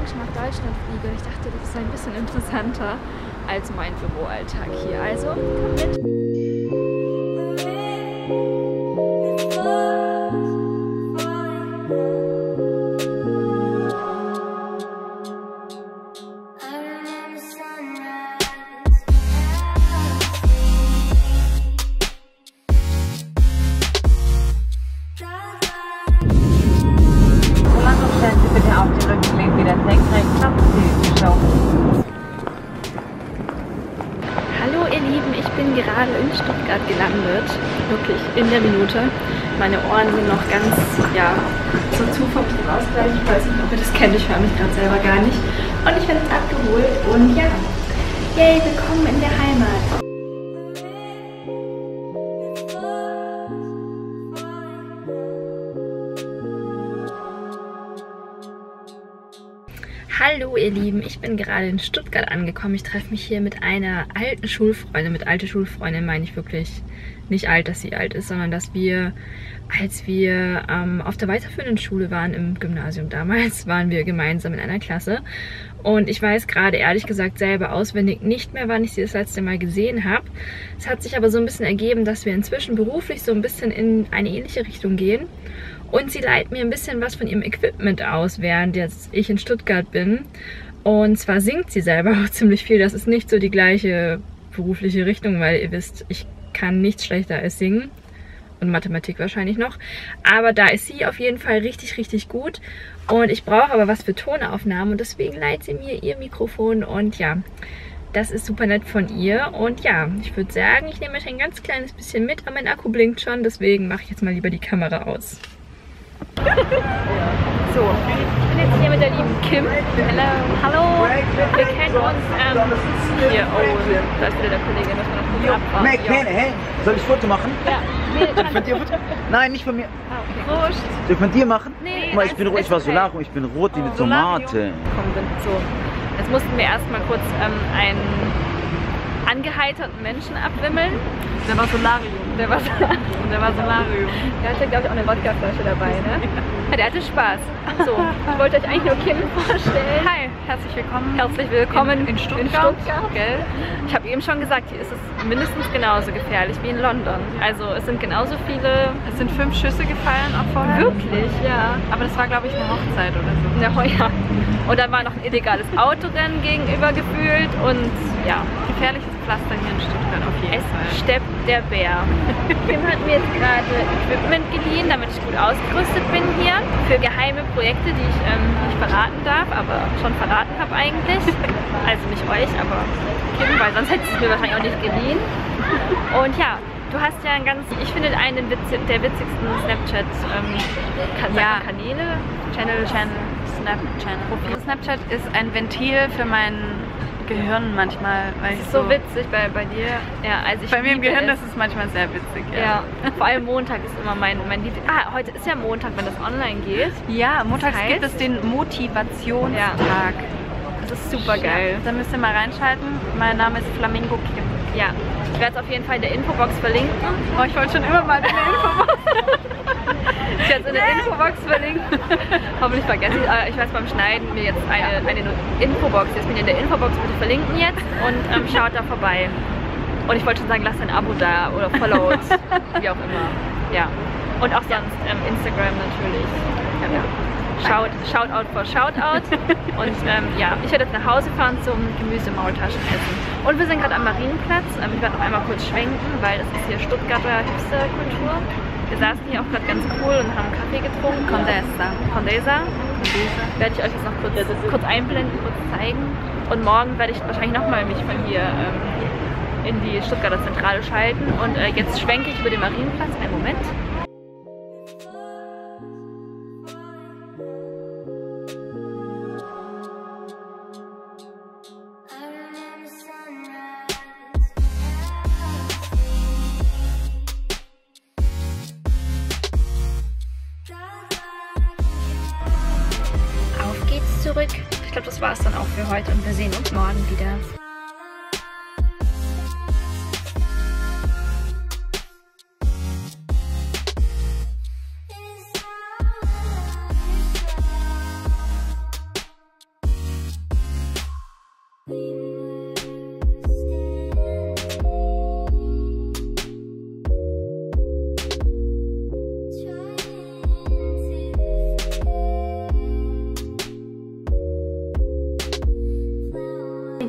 morgen nach Deutschland fliege. Und ich dachte, das ist ein bisschen interessanter als mein Büroalltag hier. Also, komm mit! Hallo ihr Lieben, ich bin gerade in Stuttgart gelandet, wirklich in der Minute. Meine Ohren sind noch ganz, ja, so zu vom Ausgleich. Ich weiß nicht, ob ihr das kennt, ich höre mich gerade selber gar nicht. Und ich werde jetzt abgeholt und ja, yay, willkommen in der Heimat. Hallo ihr Lieben, ich bin gerade in Stuttgart angekommen. Ich treffe mich hier mit einer alten Schulfreundin. Mit alte Schulfreundin meine ich wirklich nicht alt, dass sie alt ist, sondern dass wir, als wir auf der weiterführenden Schule waren, im Gymnasium damals, waren wir gemeinsam in einer Klasse. Und ich weiß gerade ehrlich gesagt selber auswendig nicht mehr, wann ich sie das letzte Mal gesehen habe. Es hat sich aber so ein bisschen ergeben, dass wir inzwischen beruflich so ein bisschen in eine ähnliche Richtung gehen. Und sie leiht mir ein bisschen was von ihrem Equipment aus, während jetzt ich in Stuttgart bin. Und zwar singt sie selber auch ziemlich viel. Das ist nicht so die gleiche berufliche Richtung, weil ihr wisst, ich kann nichts schlechter als singen. Und Mathematik wahrscheinlich noch. Aber da ist sie auf jeden Fall richtig, richtig gut. Und ich brauche aber was für Tonaufnahmen. Und deswegen leiht sie mir ihr Mikrofon. Und ja, das ist super nett von ihr. Und ja, ich würde sagen, ich nehme euch ein ganz kleines bisschen mit. Aber mein Akku blinkt schon. Deswegen mache ich jetzt mal lieber die Kamera aus. So, ich bin jetzt hier mit der lieben Kim. Hallo, wir kennen uns hier. Oh, da ist wieder der Kollege, muss man noch kurz abfahren. Hey, soll ich Foto machen? Ja. Nee, von dir Foto? Nein, nicht von mir. Prost. Soll ich von dir machen? Nee, Guck mal, ich bin rot, ich war Solarium, ich bin rot wie eine Tomate. So, jetzt mussten wir erstmal kurz einen angeheiterten Menschen abwimmeln. Der war Solarium. Der war Solarium. Der hatte, glaube ich, auch eine Wodkaflasche dabei, ne? Ja, der hatte Spaß. So, ich wollte euch eigentlich nur Kim vorstellen. Hi, herzlich willkommen. Herzlich willkommen in Stuttgart. Gell? Ich habe eben schon gesagt, hier ist es mindestens genauso gefährlich wie in London. Also es sind genauso viele... Es sind 5 Schüsse gefallen auch vorher. Wirklich, ja. Aber das war, glaube ich, eine Hochzeit oder so. Ja. Und dann war noch ein illegales Autorennen gegenüber gefühlt und ja. Gefährliches Pflaster hier in Stuttgart auf jeden Fall. Es steppt der Bär. Kim hat mir jetzt gerade Equipment geliehen, damit ich gut ausgerüstet bin hier. Für geheime Projekte, die ich nicht verraten darf, aber schon verraten habe eigentlich. Also nicht euch, aber Kim, weil sonst hätte es mir wahrscheinlich auch nicht geliehen. Und ja, du hast ja ein ganz, ich finde einen der witzigsten Snapchat-Kanäle. Snapchat ist ein Ventil für mein Gehirn manchmal, weil ich so witzig bei dir. Ja, also bei mir im Gehirn ist es manchmal sehr witzig. Ja. Vor allem Montag ist immer mein Liebling. Ah, heute ist ja Montag, wenn das online geht. Ja, montags gibt es den Motivationstag. Ja. Das ist super geil. Da müsst ihr mal reinschalten. Mein Name ist Flamingo Kim. Ja, ich werde es auf jeden Fall in der Infobox verlinken. Oh, ich wollte schon immer mal in der Infobox. Ich werde es in der Infobox verlinken. Hoffentlich vergesse ich es. Ich werde beim Schneiden mir jetzt eine Infobox, Jasmin, in der Infobox bitte verlinken jetzt und schaut da vorbei. Und ich wollte schon sagen, lasst ein Abo da oder followt, wie auch immer. Ja. Und auch sonst Instagram natürlich. Ja. Shoutout for Shoutout. Und ja, ich werde jetzt nach Hause fahren zum Gemüse-Maultaschen essen. Und wir sind gerade am Marienplatz. Ich werde noch einmal kurz schwenken, weil das ist hier Stuttgarter Hipster-Kultur. Wir saßen hier auch gerade ganz cool und haben Kaffee getrunken. Condesa. Werde ich euch jetzt noch kurz einblenden, kurz zeigen. Und morgen werde ich wahrscheinlich nochmal mich von hier in die Stuttgarter Zentrale schalten. Und jetzt schwenke ich über den Marienplatz. Einen Moment. Zurück. Ich glaube, das war es dann auch für heute und wir sehen uns morgen wieder.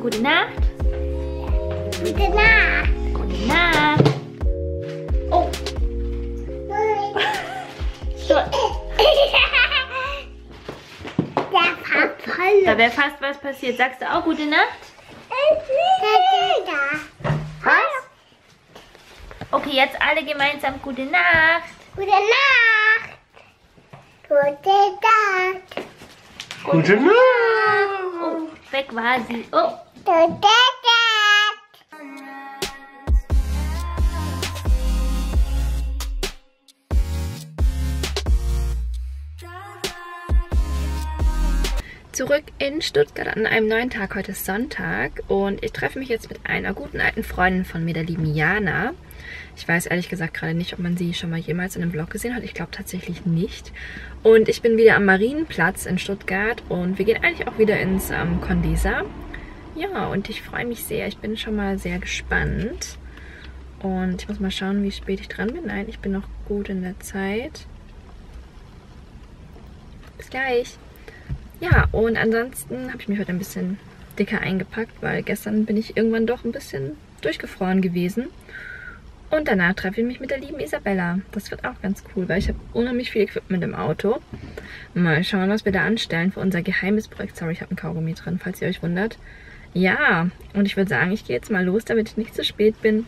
gute Nacht. Gute Nacht. Gute Nacht. Oh. Da wäre fast was passiert. Sagst du auch gute Nacht? Was? Okay, jetzt alle gemeinsam gute Nacht. Gute Nacht. Gute Nacht. Gute Nacht. Oh, weg war sie. Oh. Gute Nacht. Zurück in Stuttgart an einem neuen Tag. Heute ist Sonntag und ich treffe mich jetzt mit einer guten alten Freundin von mir, der lieben Jana. Ich weiß ehrlich gesagt gerade nicht, ob man sie schon mal jemals in einem Vlog gesehen hat. Ich glaube tatsächlich nicht. Und ich bin wieder am Marienplatz in Stuttgart und wir gehen eigentlich auch wieder ins Condesa. Ja, und ich freue mich sehr. Ich bin schon mal sehr gespannt. Und ich muss mal schauen, wie spät ich dran bin. Nein, ich bin noch gut in der Zeit. Bis gleich. Ja, und ansonsten habe ich mich heute ein bisschen dicker eingepackt, weil gestern bin ich irgendwann doch ein bisschen durchgefroren gewesen. Und danach treffe ich mich mit der lieben Isabella. Das wird auch ganz cool, weil ich habe unheimlich viel Equipment im Auto. Mal schauen, was wir da anstellen für unser geheimes Projekt. Sorry, ich habe ein Kaugummi drin, falls ihr euch wundert. Ja, und ich würde sagen, ich gehe jetzt mal los, damit ich nicht zu spät bin.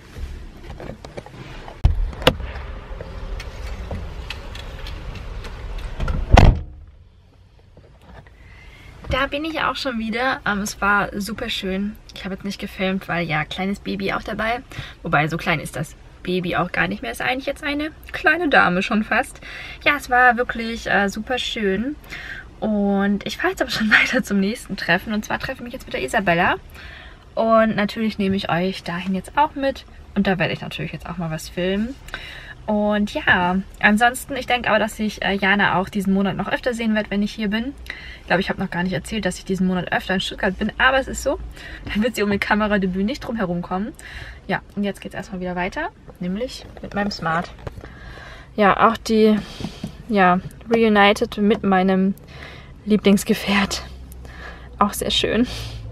Da bin ich auch schon wieder. Es war super schön. Ich habe jetzt nicht gefilmt, weil ja, kleines Baby auch dabei. Wobei, so klein ist das Baby auch gar nicht mehr. Ist eigentlich jetzt eine kleine Dame schon fast. Ja, es war wirklich super schön. Und ich fahre jetzt aber schon weiter zum nächsten Treffen. Und zwar treffe ich mich jetzt mit der Isabella. Und natürlich nehme ich euch dahin jetzt auch mit. Und da werde ich natürlich jetzt auch mal was filmen. Und ja, ansonsten, ich denke aber, dass ich Jana auch diesen Monat noch öfter sehen werde, wenn ich hier bin. Ich glaube, ich habe noch gar nicht erzählt, dass ich diesen Monat öfter in Stuttgart bin, aber es ist so. Dann wird sie um ein Kameradebüt nicht drum herum kommen. Ja, und jetzt geht es erstmal wieder weiter, nämlich mit meinem Smart. Ja, auch die, ja, reunited mit meinem Lieblingsgefährt. Auch sehr schön.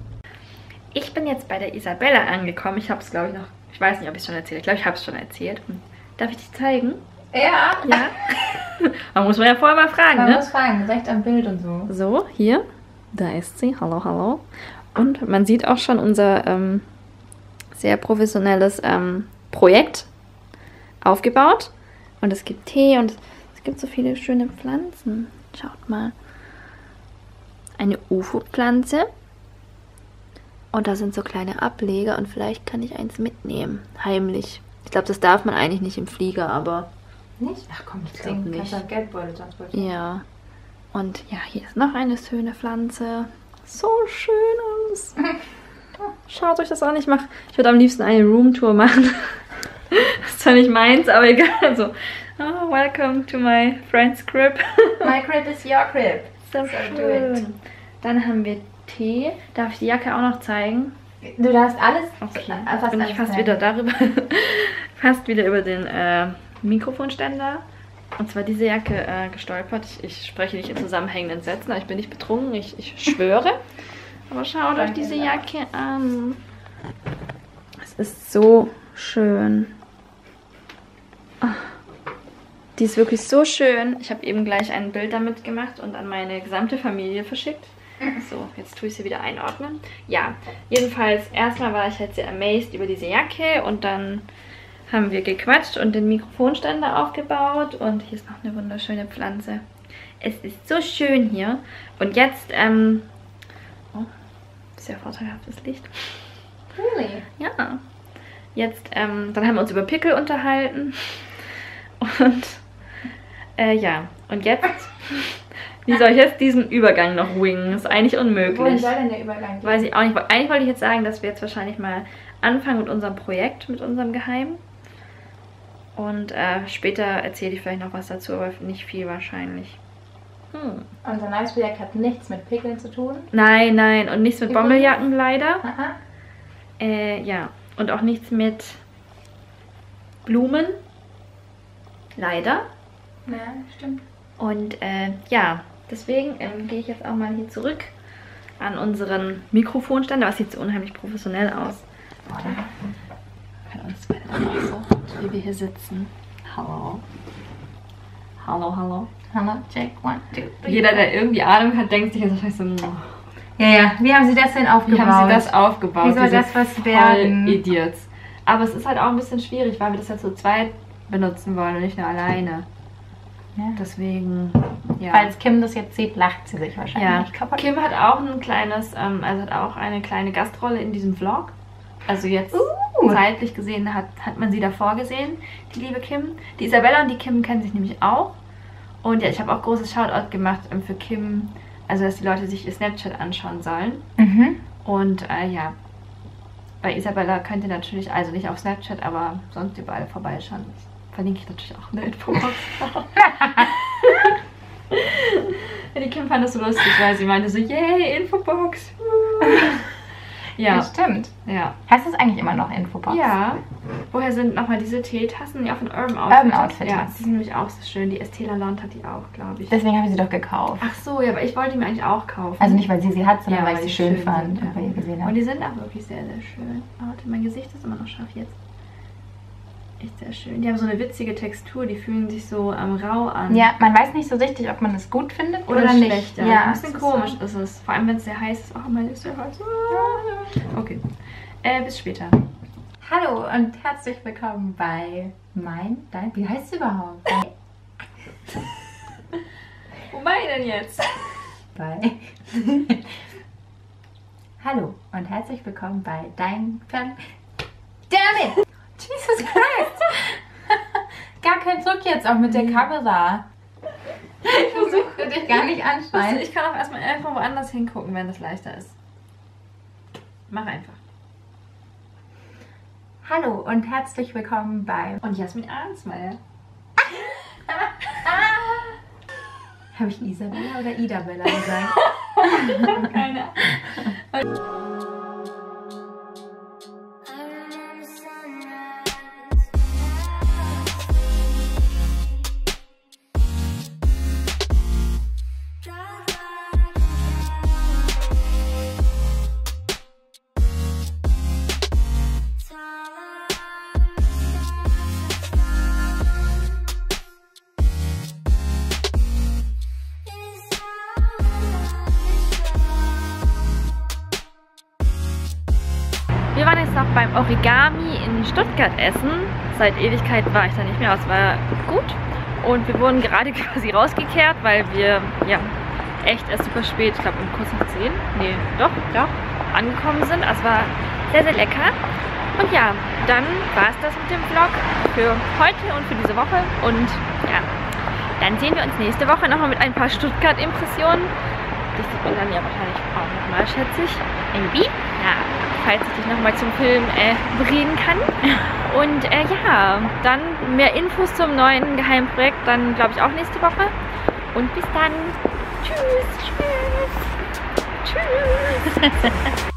Ich bin jetzt bei der Isabella angekommen. Ich habe es, glaube ich, noch, ich weiß nicht, ob ich es schon erzählt habe. Ich glaube, ich habe es schon erzählt. Darf ich dich zeigen? Ja. Ja. Man muss ja vorher mal fragen, Man ne? muss fragen, direkt am Bild und so. So, hier. Da ist sie. Hallo, hallo. Und man sieht auch schon unser sehr professionelles Projekt aufgebaut. Und es gibt Tee und es gibt so viele schöne Pflanzen. Schaut mal. Eine UFO-Pflanze. Und da sind so kleine Ableger und vielleicht kann ich eins mitnehmen. Heimlich. Ich glaube, das darf man eigentlich nicht im Flieger, aber... Nicht? Ach komm, ich glaub nicht. Kannst du einen Geldbeutel sonst wohl. Ja. Und ja, hier ist noch eine schöne Pflanze. So schön aus. Schaut euch das an. Ich würde am liebsten eine Roomtour machen. Das ist zwar nicht meins, aber egal. Also, oh, welcome to my friend's crib. My crib is your crib. So schön. Dann haben wir Tee. Darf ich die Jacke auch noch zeigen? Du darfst alles... Okay, fast jetzt bin ich alles fast zeigen. wieder darüber. Fast wieder über den Mikrofonständer. Und zwar diese Jacke gestolpert. Ich spreche nicht in zusammenhängenden Sätzen, aber ich bin nicht betrunken, ich schwöre. Aber schaut euch diese Jacke an. Es ist so schön. Ach, die ist wirklich so schön. Ich habe eben gleich ein Bild damit gemacht und an meine gesamte Familie verschickt. So, jetzt tue ich sie wieder einordnen. Ja, jedenfalls, erstmal war ich halt sehr amazed über diese Jacke und dann haben wir gequatscht und den Mikrofonständer aufgebaut und hier ist noch eine wunderschöne Pflanze. Es ist so schön hier. Und jetzt, oh, sehr vorteilhaftes Licht. Really? Ja. Jetzt, dann haben wir uns über Pickel unterhalten. Und, ja. Und jetzt, wie soll ich jetzt diesen Übergang noch wingen? Das ist eigentlich Wohin unmöglich. soll denn der Übergang gehen? Weiß ich auch nicht. Eigentlich wollte ich jetzt sagen, dass wir jetzt wahrscheinlich mal anfangen mit unserem Projekt, mit unserem Geheimen. Und später erzähle ich vielleicht noch was dazu, aber nicht viel wahrscheinlich. Unser neues Projekt hat nichts mit Pickeln zu tun. Nein, nein. Und nichts mit Übrigens. Bommeljacken leider. Aha. Ja. Und auch nichts mit Blumen. Leider. Ja, stimmt. Und ja, deswegen gehe ich jetzt auch mal hier zurück an unseren Mikrofonständer. Das sieht so unheimlich professionell aus. Oder? Bei uns beide auch so, wie wir hier sitzen. Hallo. Hallo, hallo. Hallo, check, 1, 2, 3. Jeder, der irgendwie Ahnung hat, denkt sich jetzt wahrscheinlich so, Ja. Wie haben Sie das denn aufgebaut? wie haben sie das aufgebaut? Wie soll das was werden? Idiots. Aber es ist halt auch ein bisschen schwierig, weil wir das jetzt so zweit benutzen wollen und nicht nur alleine. Ja. Deswegen, ja. Falls Kim das jetzt sieht, lacht sie sich wahrscheinlich kaputt. Kim hat auch ein kleines, also hat auch eine kleine Gastrolle in diesem Vlog. Also jetzt zeitlich gesehen hat man sie davor gesehen, die liebe Kim. Die Isabella und die Kim kennen sich nämlich auch. Und ja, ich habe auch großes Shoutout gemacht für Kim, also dass die Leute sich ihr Snapchat anschauen sollen. Mhm. Und ja, bei Isabella könnt ihr natürlich, also nicht auf Snapchat, aber sonst überall vorbeischauen. Das verlinke ich natürlich auch in der Infobox. Ja, die Kim fand das so lustig, weil sie meinte so, yay, Infobox. Ja. Ja, stimmt. Ja. Heißt das eigentlich immer noch Infobox? Ja. Woher sind nochmal diese Teetassen? Ja, von Urban Outfitters. Urban Outfitters. Ja, die sind nämlich auch so schön. Die Estée Lalonde hat die auch, glaube ich. Deswegen habe ich sie doch gekauft. Ach so, ja, aber ich wollte die mir eigentlich auch kaufen. Also nicht, weil sie hat, sondern Ja, weil ich sie schön fand sind, und bei ihr gesehen Und habe. die sind auch wirklich sehr, sehr schön. Oh, warte, mein Gesicht ist immer noch scharf jetzt. Echt sehr schön. Die haben so eine witzige Textur, die fühlen sich so rau an. Ja, man weiß nicht so richtig, ob man es gut findet oder, Oder nicht. schlecht. Ja, ein bisschen komisch ist es. Vor allem, wenn es sehr heiß ist. Oh, mein ist sehr heiß. Okay. Bis später. Hallo und herzlich willkommen bei wie heißt es überhaupt? Wobei denn jetzt? Bei Hallo und herzlich willkommen bei Damn it! Jesus Christ! Gar kein Druck jetzt auch mit der Kamera. Ich versuche dich gar nicht anschneiden. Ich kann auch erstmal einfach woanders hingucken, wenn das leichter ist. Mach einfach. Hallo und herzlich willkommen bei... Und Jasmin Arnsmeier. Habe ich Isabella oder Idabella gesagt? Keine. Wir waren jetzt noch beim Origami in Stuttgart essen. Seit Ewigkeit war ich da nicht mehr, aber es war gut. Und wir wurden gerade quasi rausgekehrt, weil wir ja echt erst super spät, ich glaube um kurz nach 10, nee, doch, angekommen sind. Es war sehr, sehr lecker. Und ja, dann war es das mit dem Vlog für heute und für diese Woche. Und ja, dann sehen wir uns nächste Woche nochmal mit ein paar Stuttgart-Impressionen. Das sieht man dann ja wahrscheinlich auch nochmal, schätze ich. Maybe. Ja, falls ich dich nochmal zum Film bringen kann. Und ja, dann mehr Infos zum neuen Geheimprojekt, dann glaube ich auch nächste Woche. Und bis dann. Tschüss. Tschüss. Tschüss.